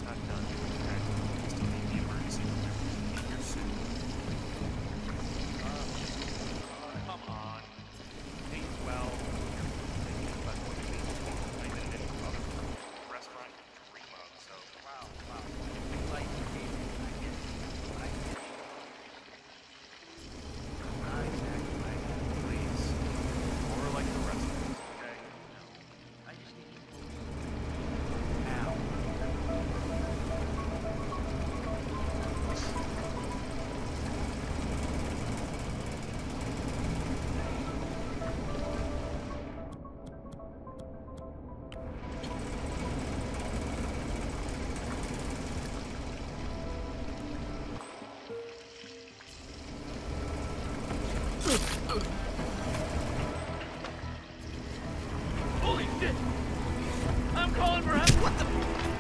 It's not done. Okay? You still need the emergency room in your suit. Come on. Hey, well, that's what you mean. I did it in other restaurant you dream of, so wow. Like, I get it. Not exactly like that. Please. More like the rest of us, okay? I just need to now. Holy shit! I'm calling for help! What the?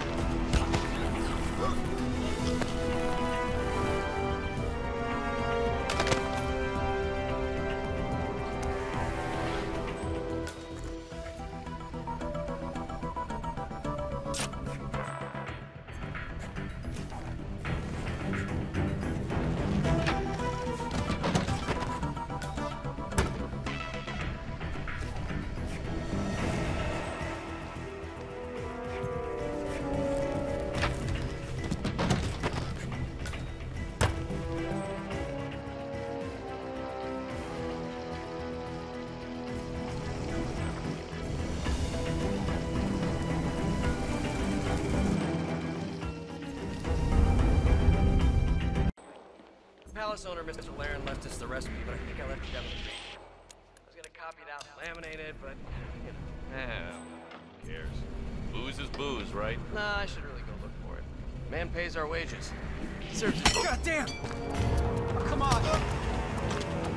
Palace owner, Mr. Laren, left us the recipe, but I think I left it down the street. I was gonna copy it out and laminate it, but, you know. Who cares? Booze is booze, right? Nah, I should really go look for it. Man pays our wages. Deserves it. God damn! Oh, come on!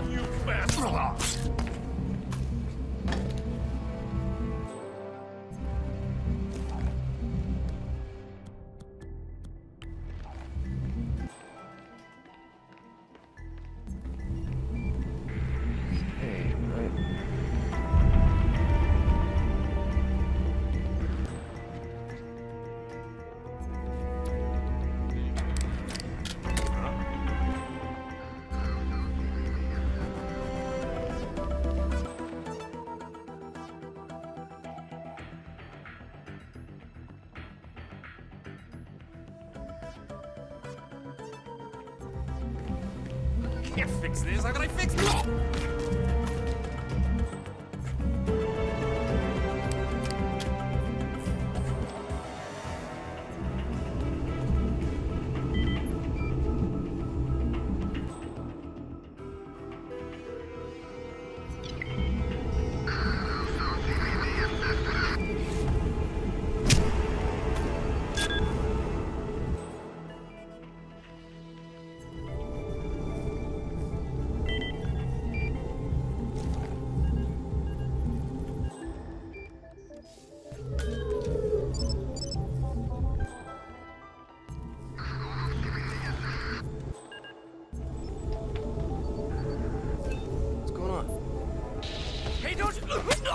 You bastard! Hey, right. Can't fix this. How can I fix this? What's going on? Hey, don't you...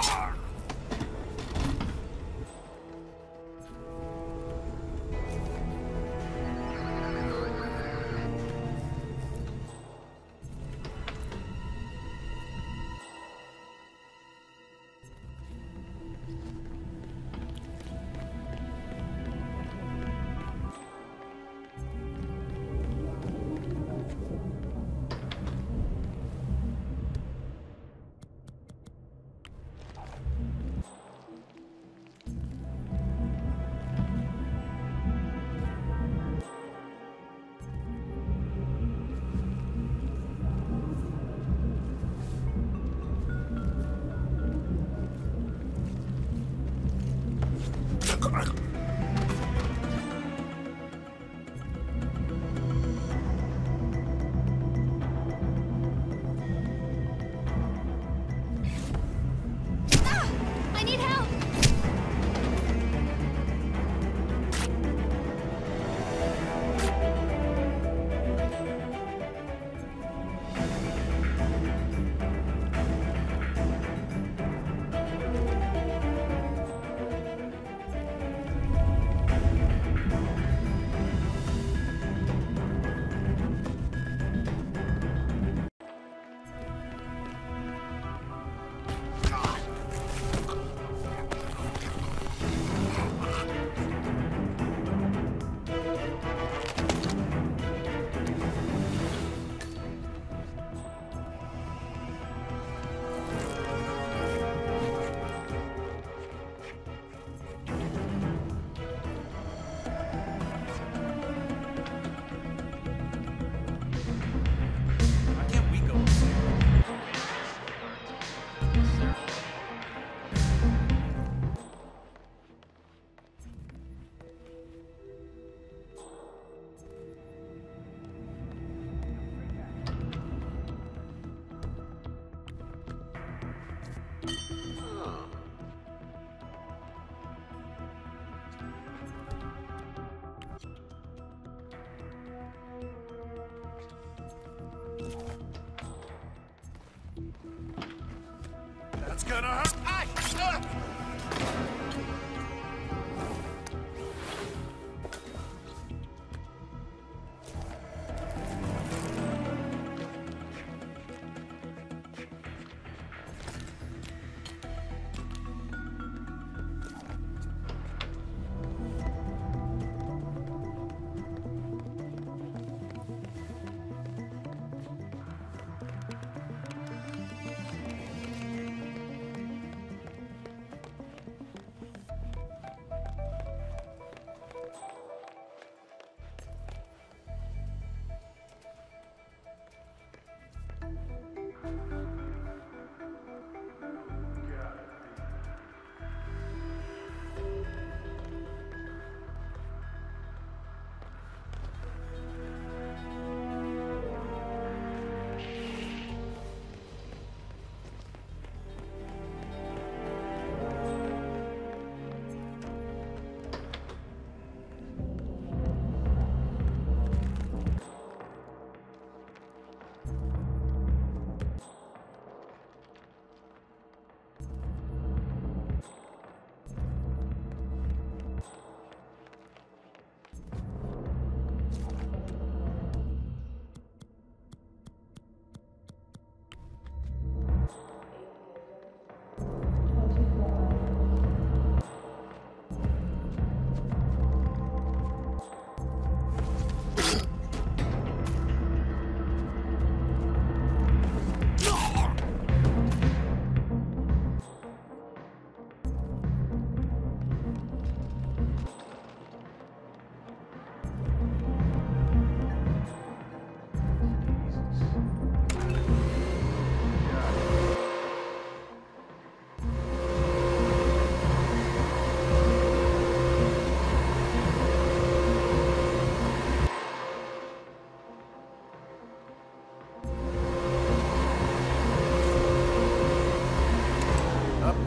I need help!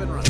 run.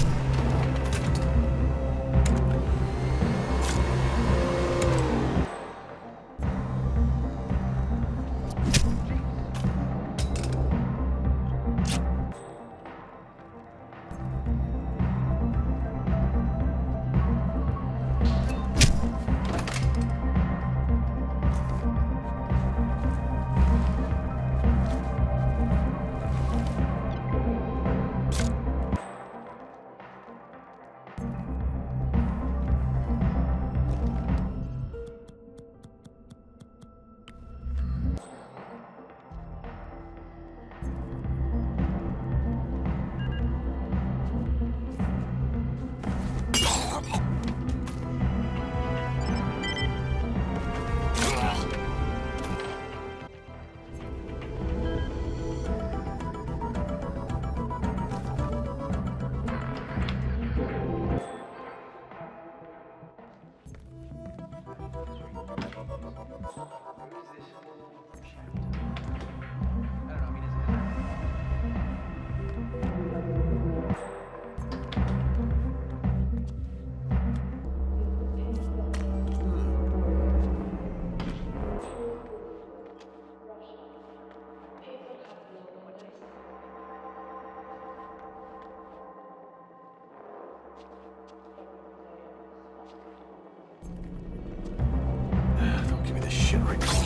Don't give me this shit right now.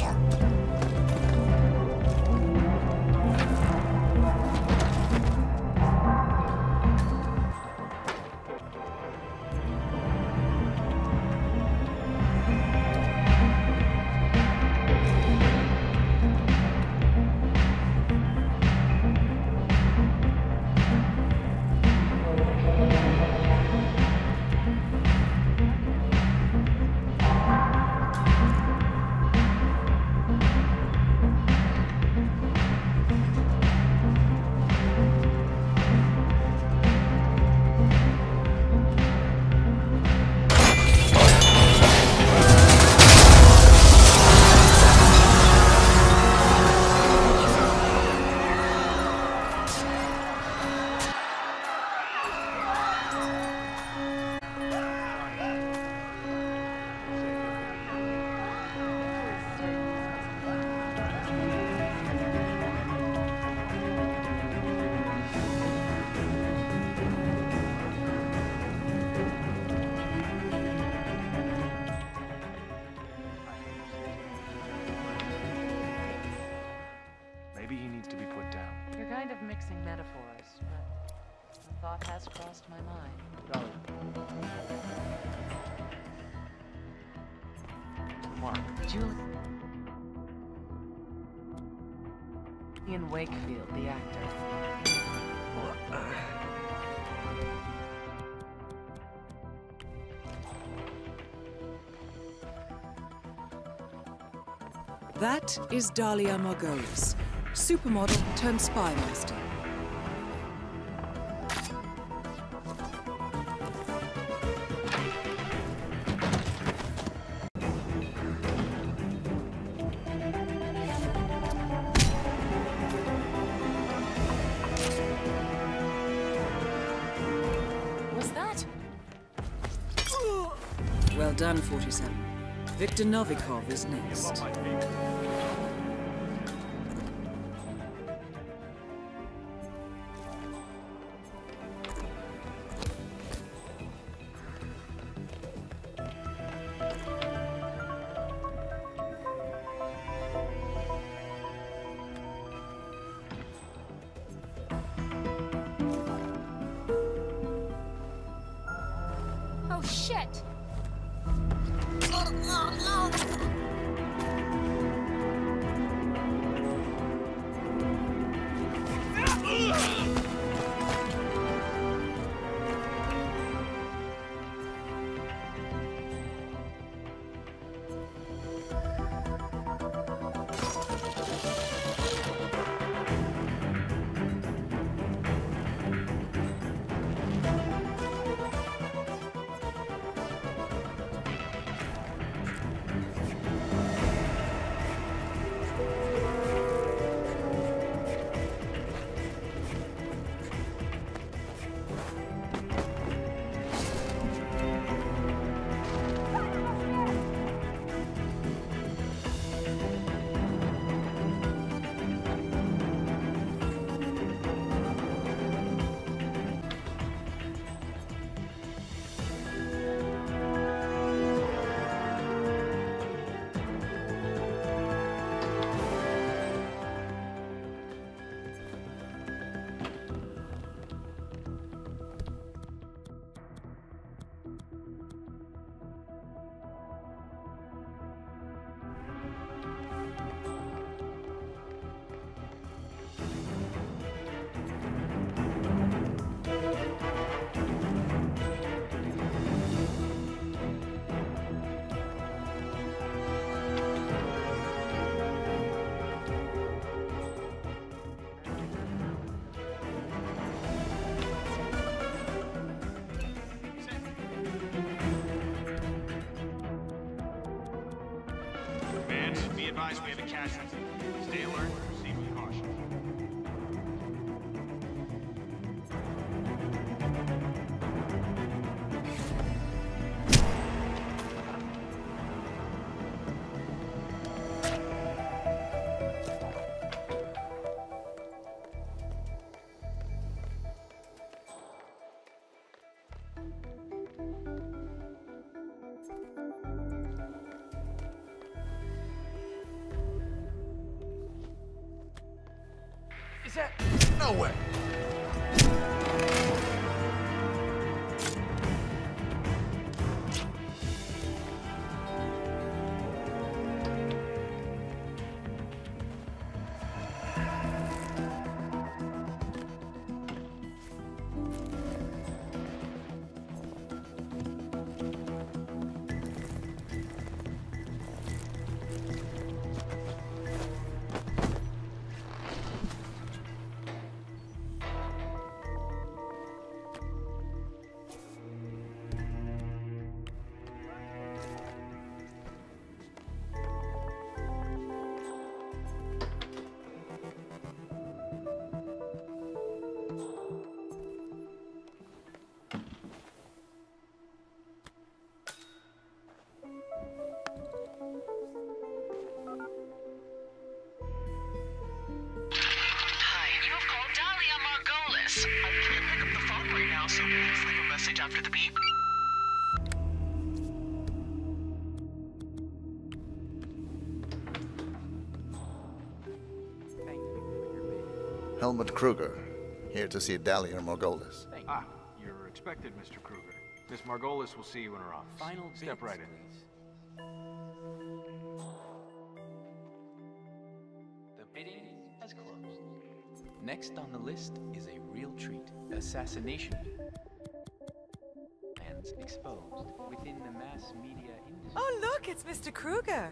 Maybe he needs to be put down. You're kind of mixing metaphors, but a thought has crossed my mind. Mark. Julian Wakefield, the actor. That is Dahlia Margolis, supermodel turned spy master. Was that? Well done, 47. Viktor Novikov is next. Oh, shit! advised we have a casualty. Stay alert, proceed with caution. Is that... No way. I can't pick up the phone right now, so please leave a message after the beep. Thank you for your baby. Helmut Kruger, here to see Dahlia Margolis. Thank you. Ah, you're expected, Mr. Kruger. Miss Margolis will see you in her office. Final Step bids, right in. please. The bidding has closed. Next on the list is a real treat. Assassination plans exposed within the mass media industry. Oh, look, it's Mr. Kruger.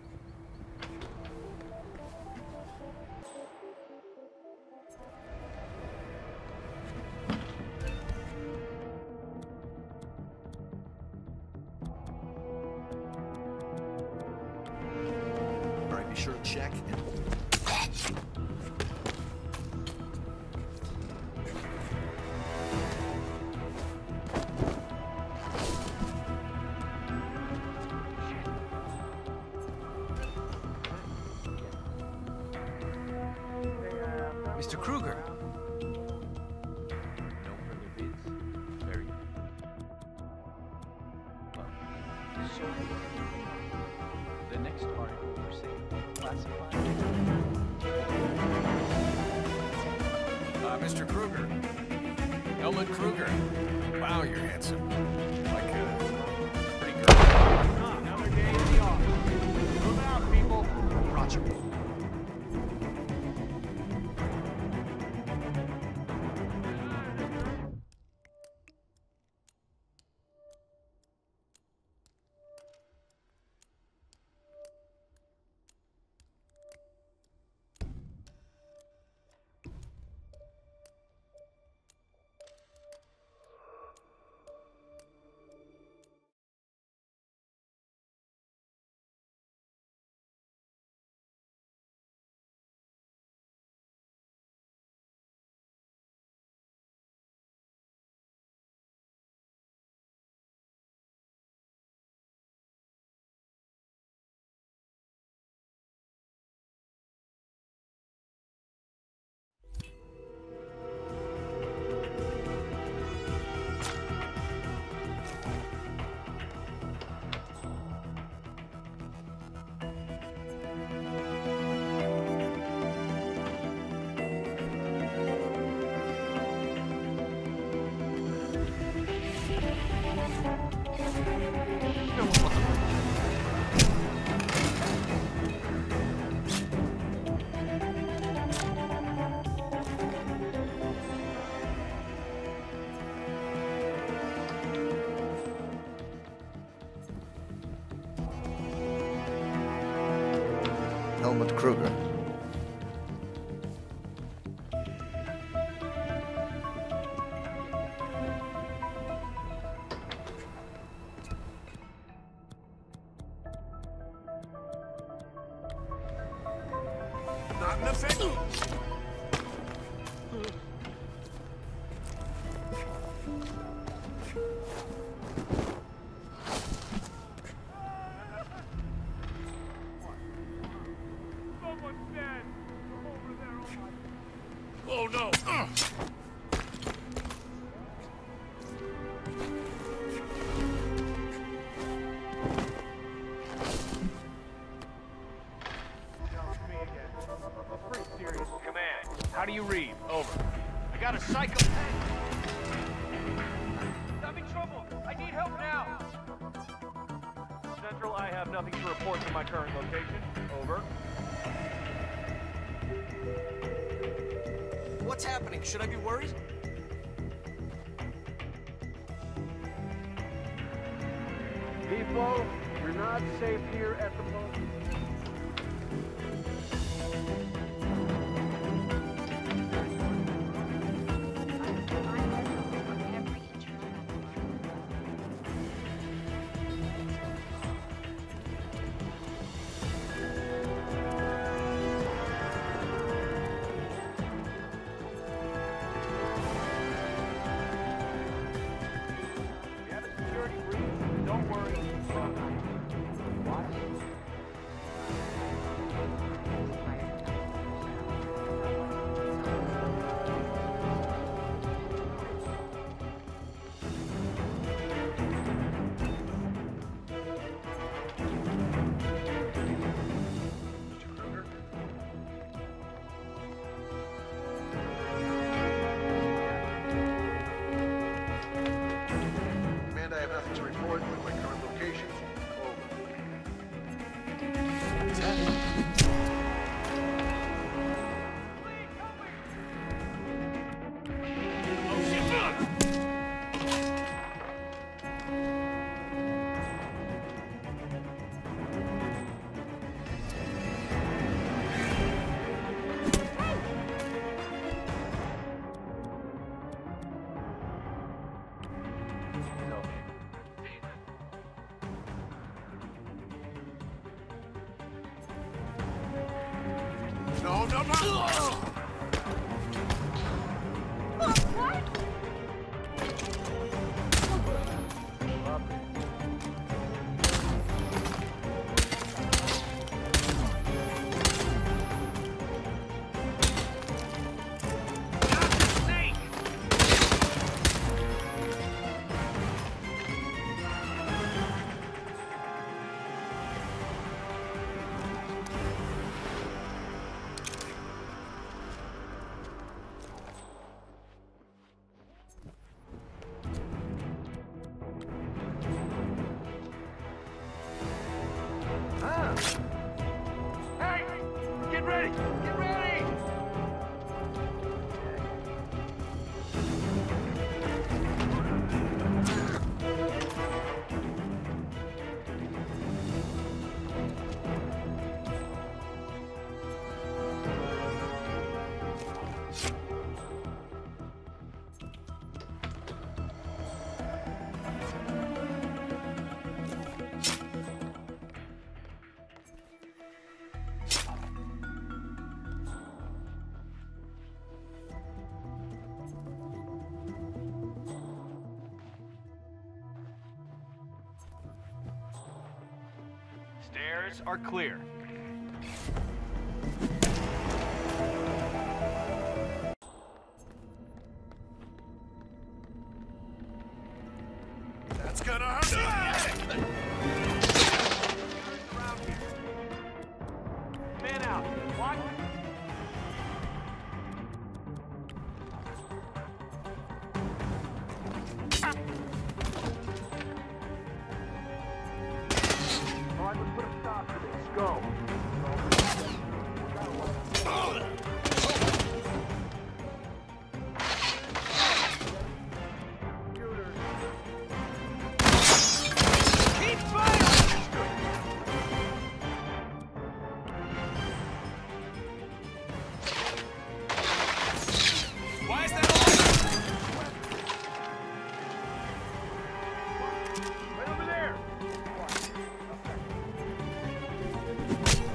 All right, be sure to check and... Mr. Kruger! No further bids? Very good. Well, so the next article for sale, classified. Mr. Kruger. Helmut Kruger. Wow, you're handsome. Like a pretty girl. Another day in the office. Move out, people. Roger. Helmut Kruger. Not in the face. Oh no! How do you read? Over. I got a psychopath. I'm in trouble. I need help now. Central, I have nothing to report from my current location. Over. What's happening? Should I be worried? People, you're not safe here at the moment. No, no, no! Hey! Get ready! Get ready! Stairs are clear. That's gonna hurt. Man out. What? All right, let's put a stop to this. Go. Keep firing! Why is that all? Right over there.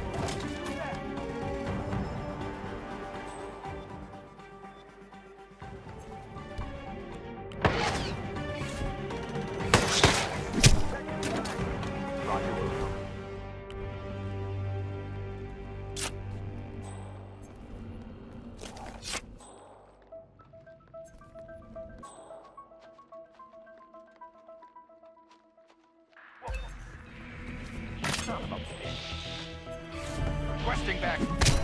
Son of a bitch. Requesting back.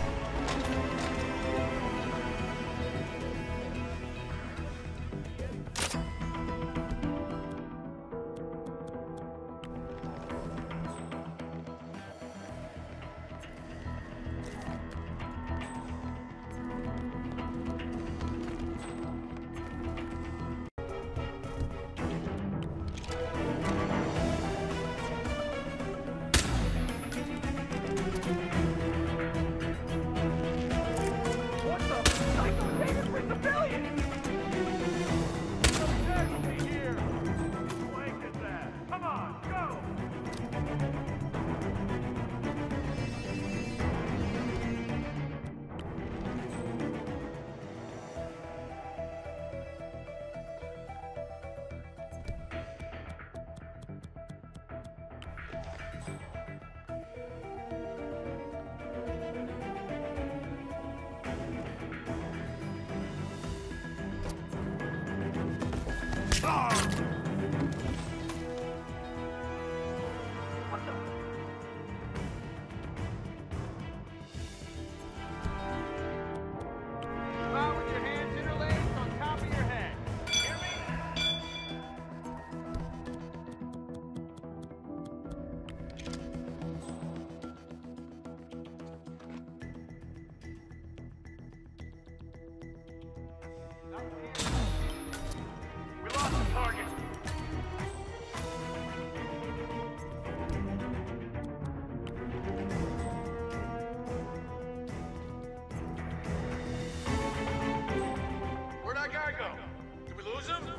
We lost the target. Where'd our guy go? Did we lose him?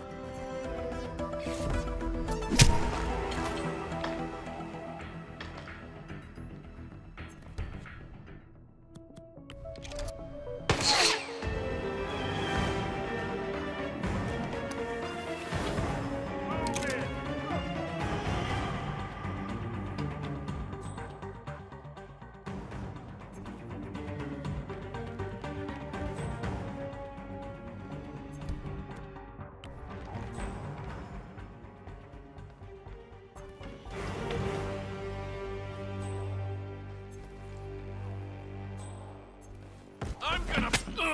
I'm gonna...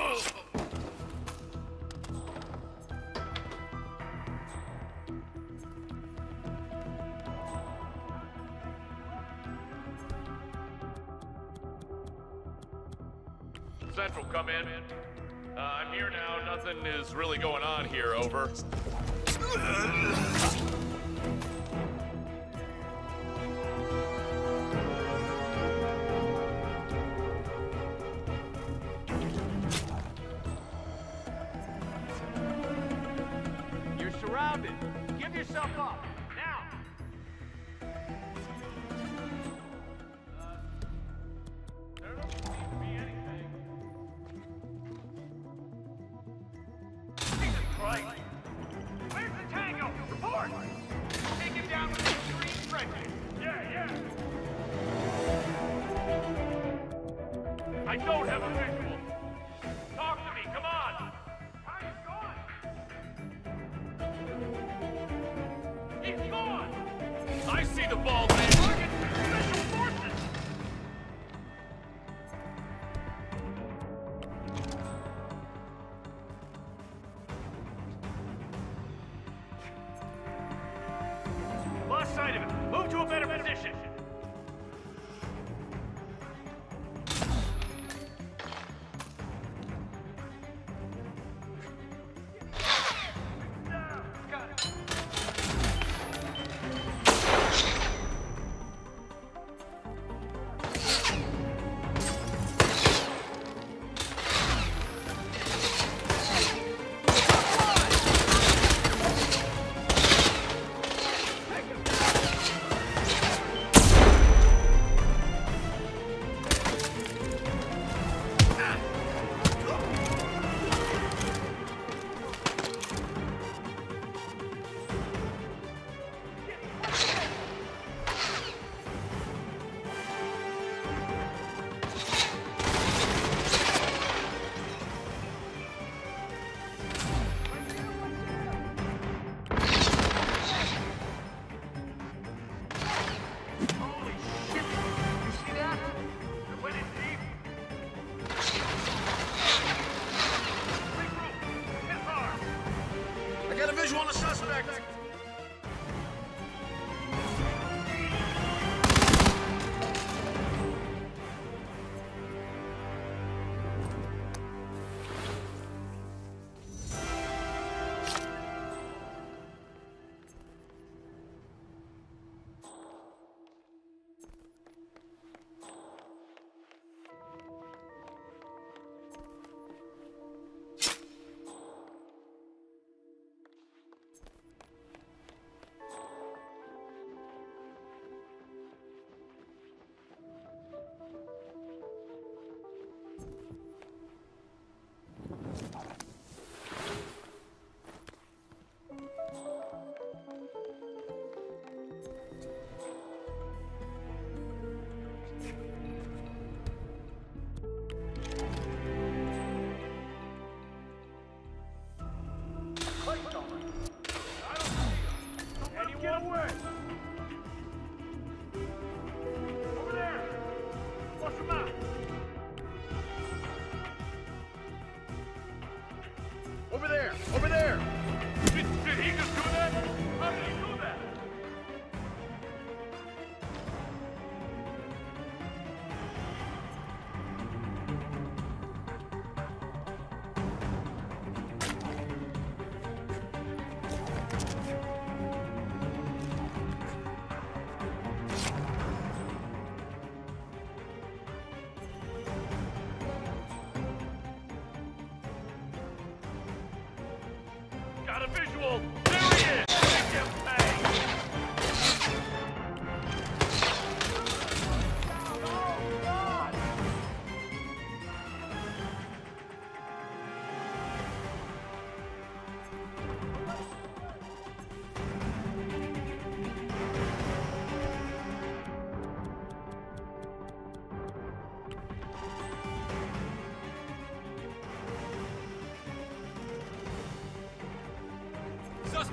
Central, come in. I'm here now. Nothing is really going on here. Over. You're surrounded. Give yourself up. Now! There doesn't seem to be anything. Jesus Christ! Where's the tango? Report! Take him down with extreme prejudice. Yeah. I don't have a visual. Talk to me, come on! Time's gone! He's gone! I see the ball, man! Target! Special forces! Lost sight of him. Move to a better position. Got it. Holy shit!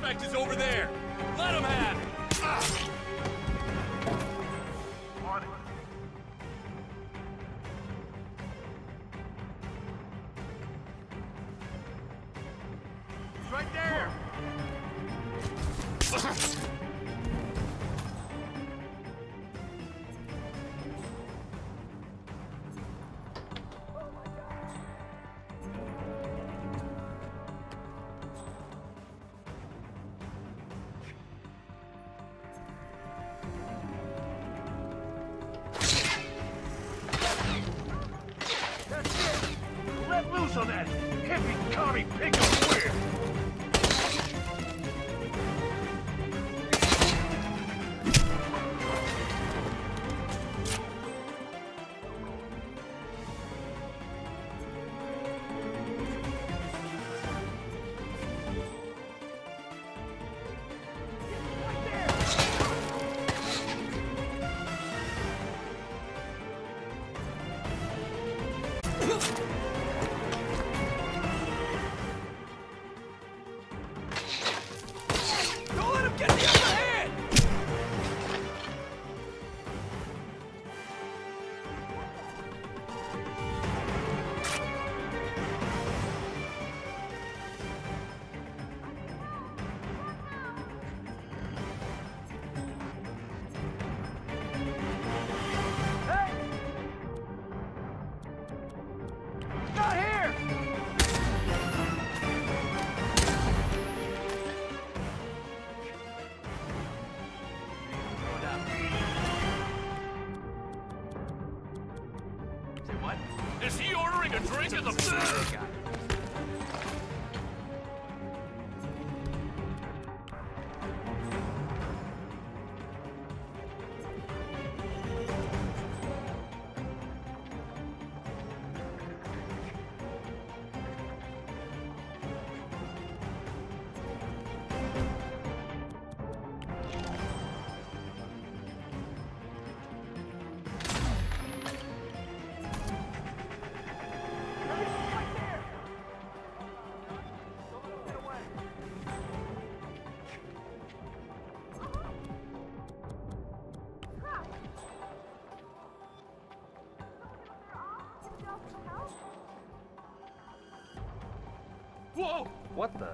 suspect is over there! Let him have it! On it. He's right there! Let loose on that hippie commie pig over here! Don't let him get the upper hand! Not here! Say what? Is he ordering a drink at the... Whoa! What the?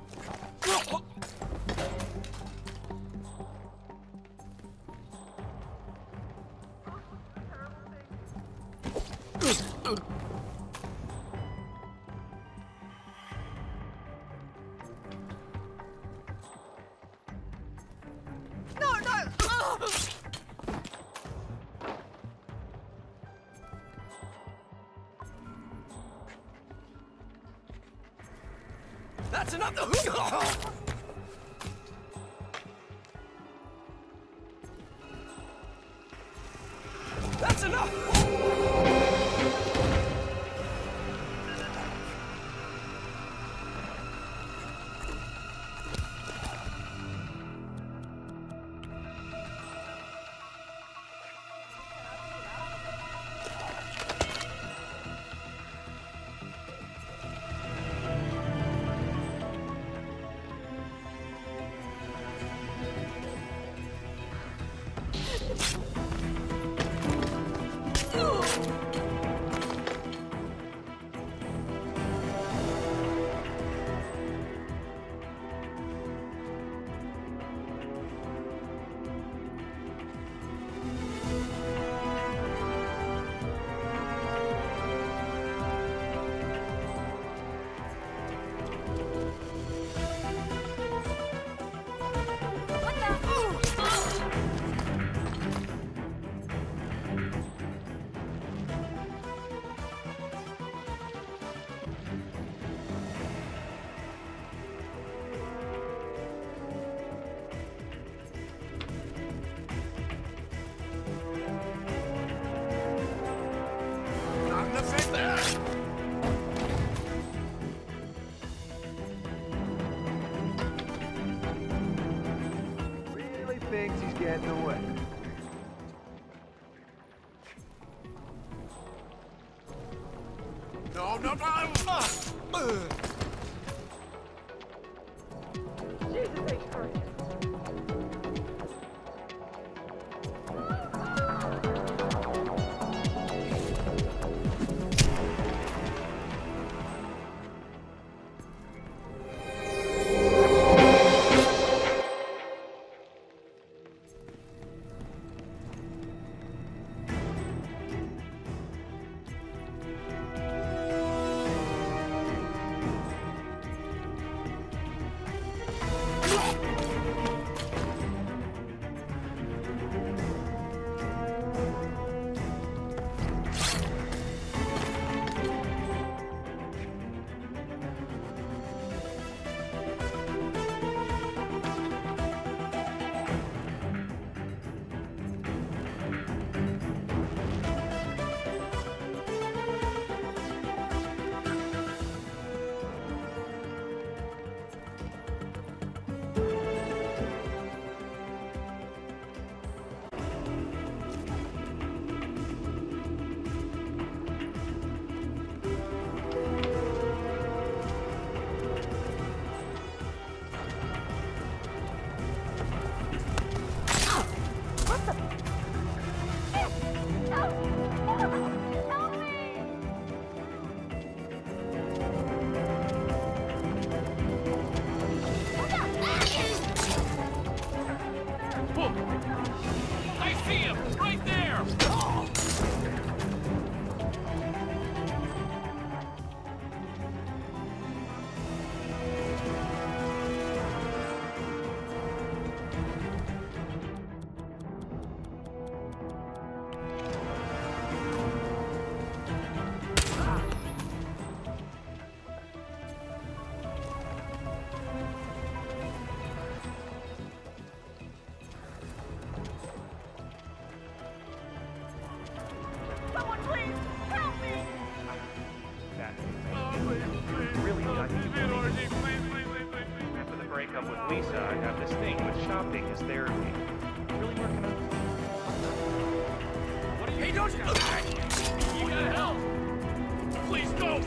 That's enough! That's enough! Thinks he's getting away. No, no, no! Jesus, Is there really working out? What are you? Hey, don't you? You gotta help! Please go!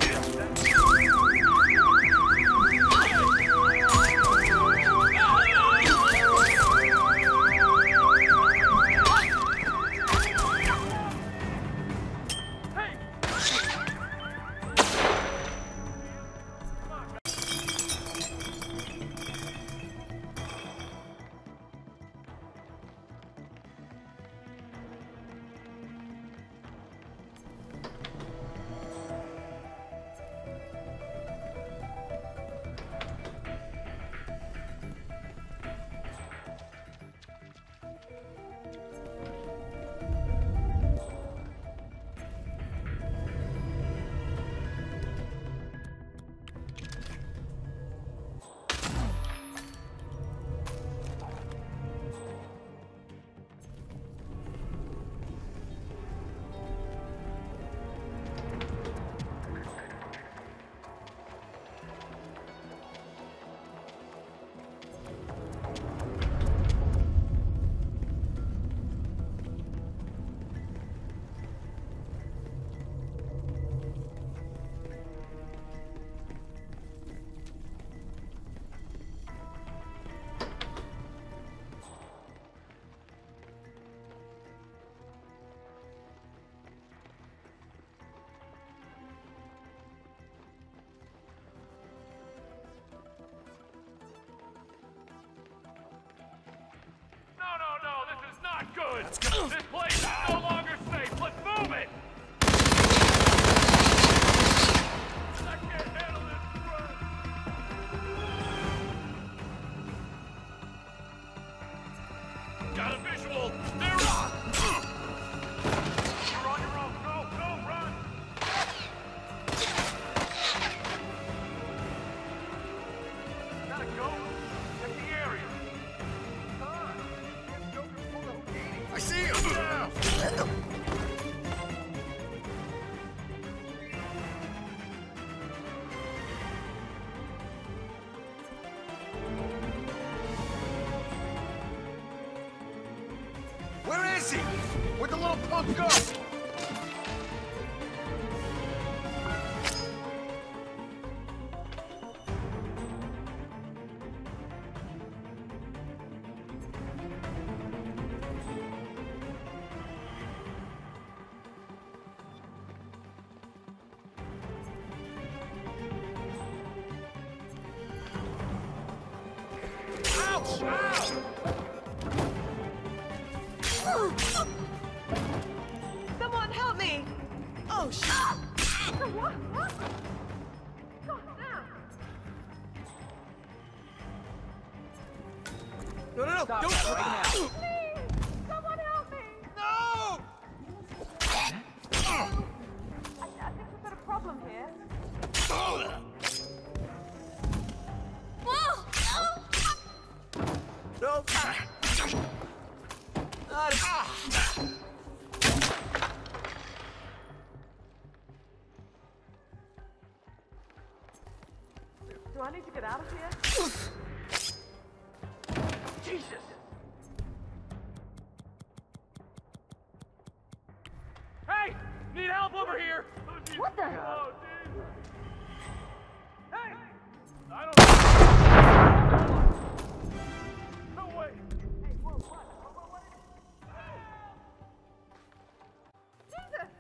No, this is not good! This place is no longer safe! Let's move it! I can't handle this run! Got a visual! They're on! You're on your own! Go, run! Gotta go! Check the area! I see him! Where is he? Where'd the little punk go? Someone help me! Oh, shit! What? God damn! No, Stop don't! right now. Please! Someone help me! No! I think we've got a problem here. No! Do I need to get out of here? Jesus! Hey! Need help over here! What the hell? Oh, Jesus! Hey! I don't No way! Hey, whoa, what is... Jesus!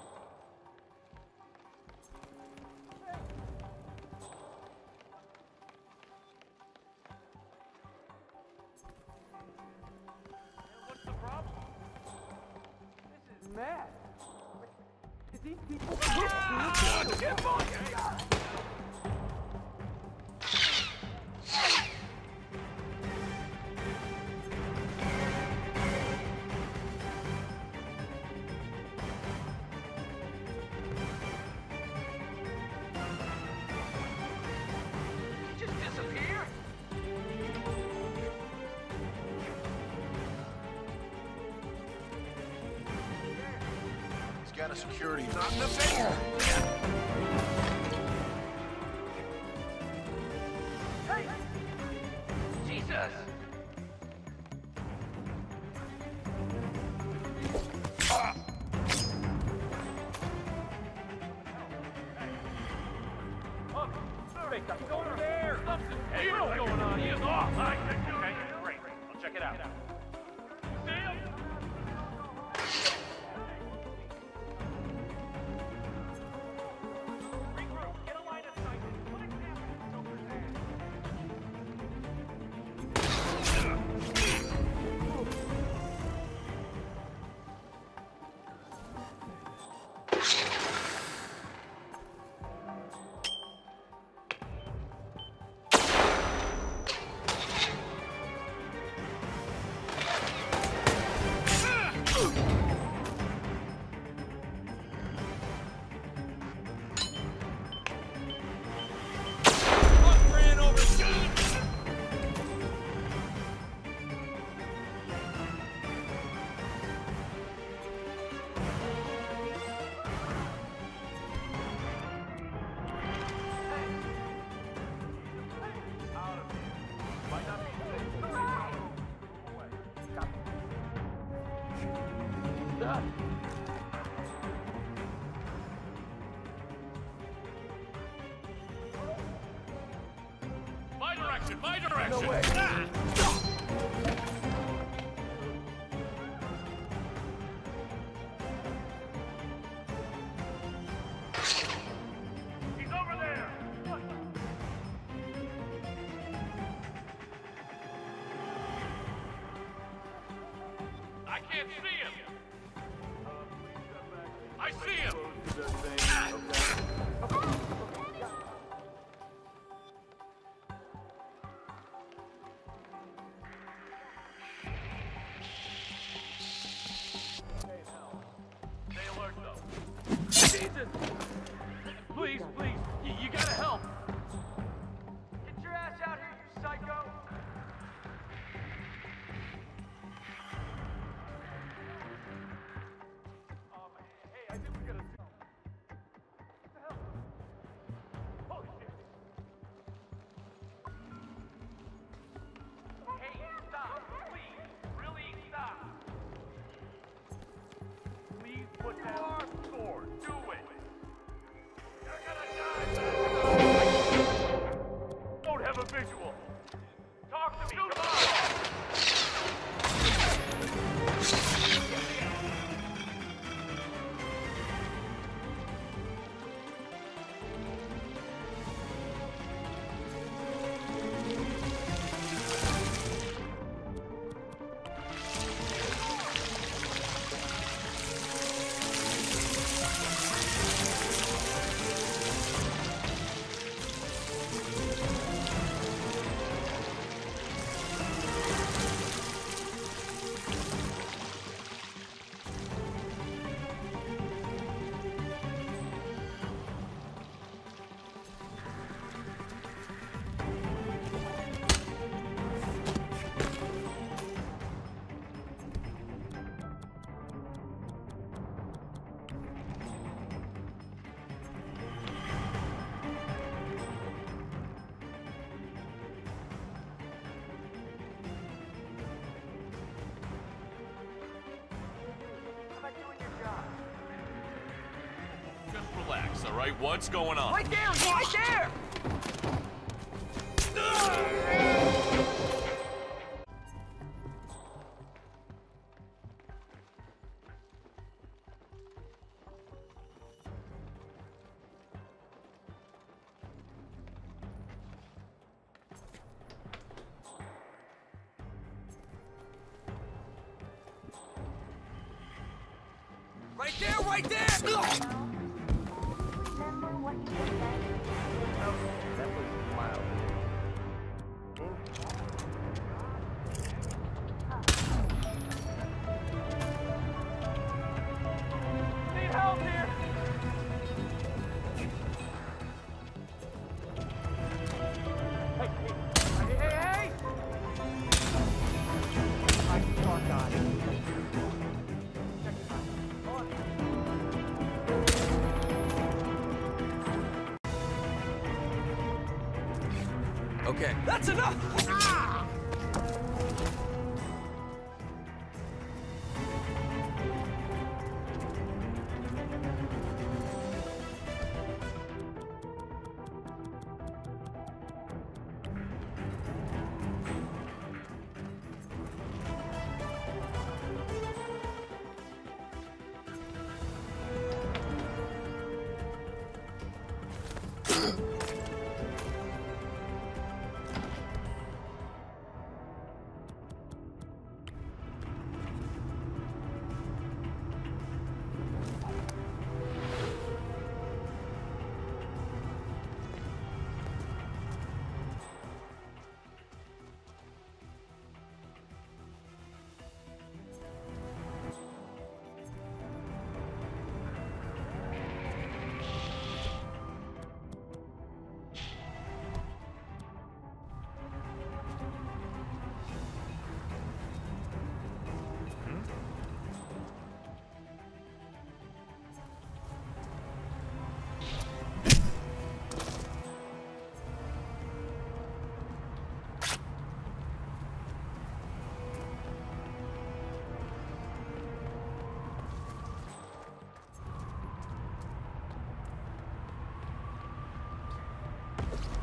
What's the problem? This is mad. Did these people... Get on! Just disappear? He's got a security. Not in the face! Hey! Jesus! He's over there! Hey, what's going on? He is off! Okay, great. I'll check it out. See him? Regroup, get a line of sight. What exactly is over there? My direction! No way! He's over there! I can't see him! I see him! Please, you gotta help! Get your ass out here, you psycho! Hey, I think we gotta... What the hell? Holy shit! Hey, stop! Please! Really, stop! Please put down our sword! Do it! Don't have a visual. Talk to me. Come on. Relax, all right? What's going on? Right there! Right there! Right there! Right there! That was wild. Need help here! Hey! I saw God. Check this out. On. Okay, that's enough! Ah!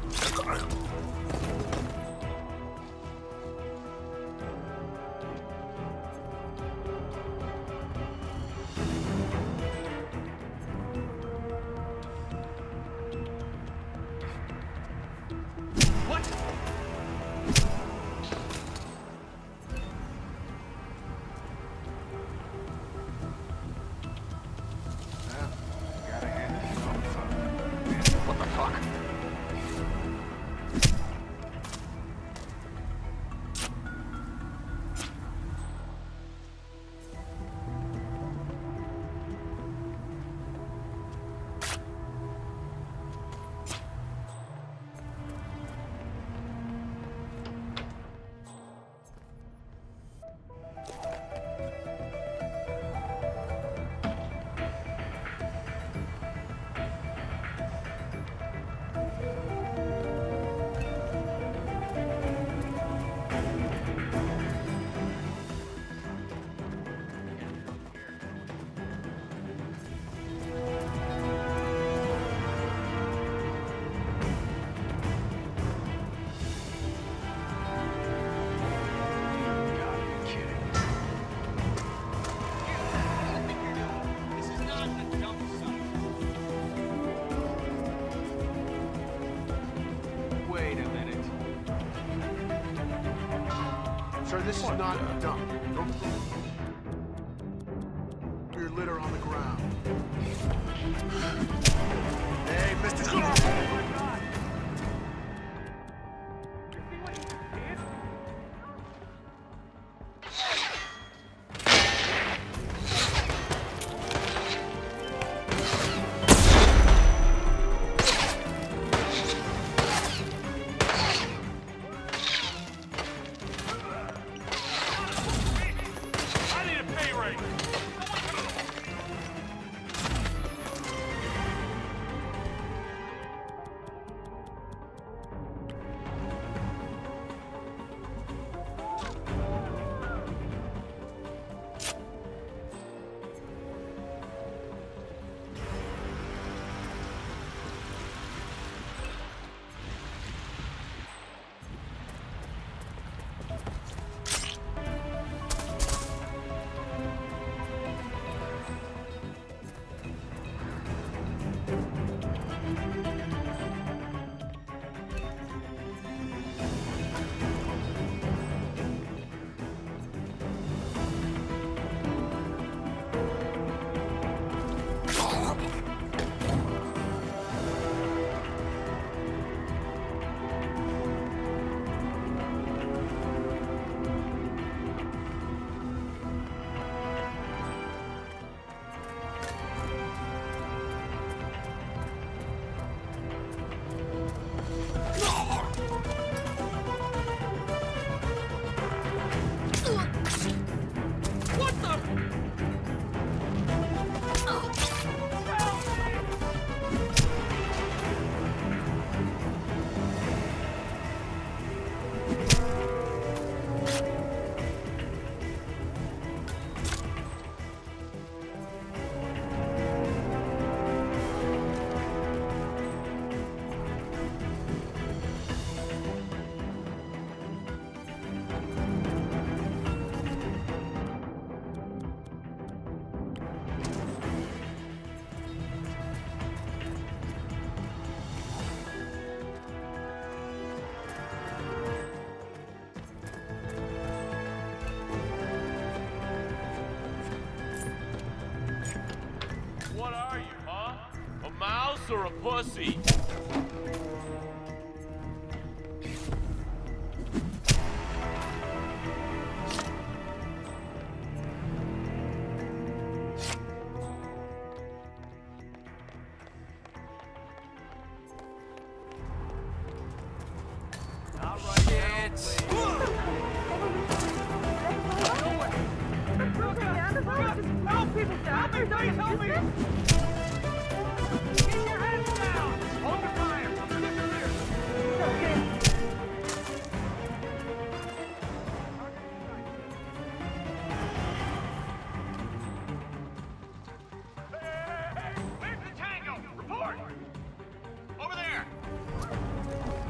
Sir, this is not a dump. Don't throw your litter on the ground. Hey, Mr. Oh my God! You see what he did? Or a pussy? All right, kids. Help people down! Help me! Get your hands down! Hold the fire! Get clear! Hey! Where's the tango? Report! Over there!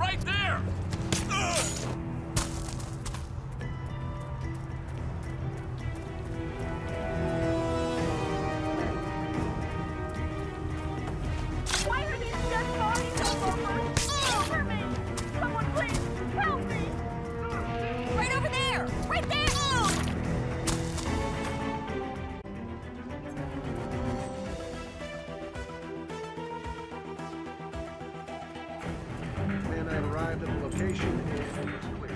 Right there! Why are these dead bodies all over me? Someone please help me! Right over there! Right there! Man, I arrived at the location and it's clear.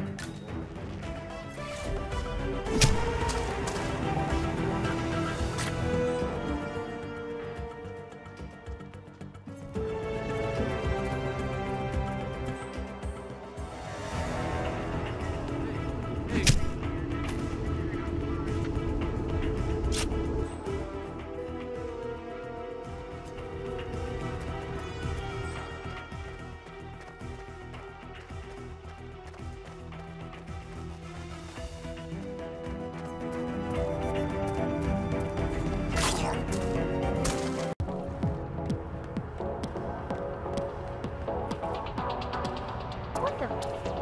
What the?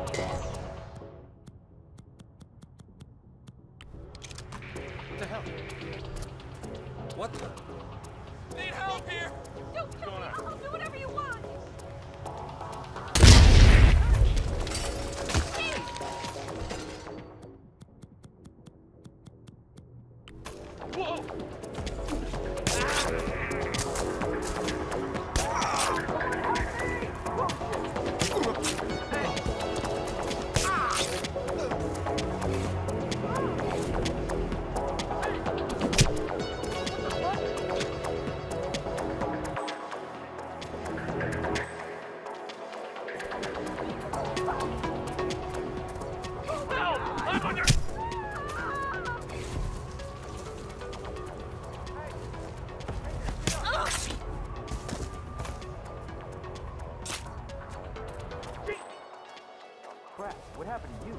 What the hell? What the? Need help here! Don't kill me! I'll do whatever you want! Whoa! I'm under... Crap, what happened to you?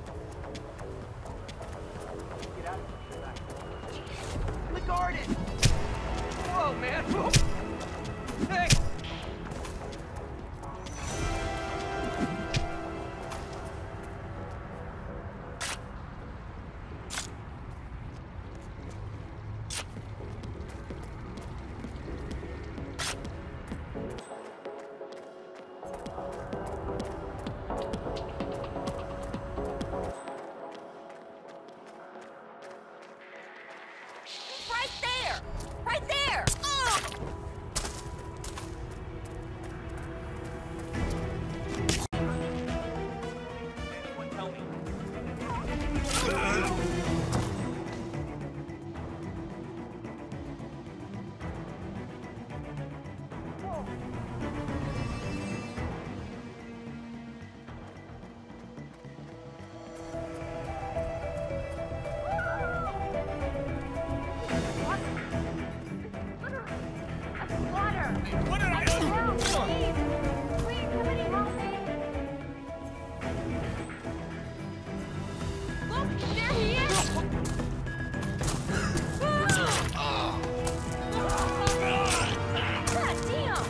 Get out of here. The garden! Whoa, man! Whoa. Hey! Right there! Right there! Oh! Anyone tell me? Water! What did I do? Help! Please! Please, somebody help me! Look! There he is! God damn!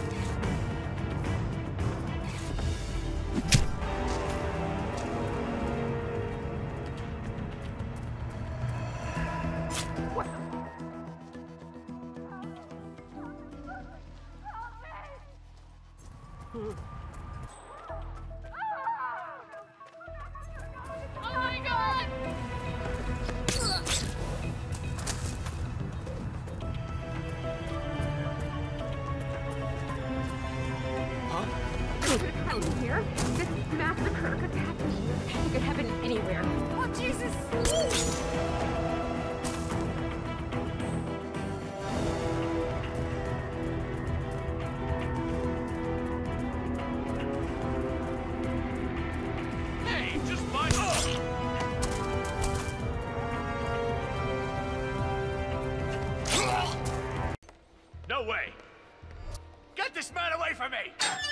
Oh my god! Could have happened here. This massacre could happen here. It could happen anywhere. Oh, Jesus! Hey, just my... No way! Get this man away from me!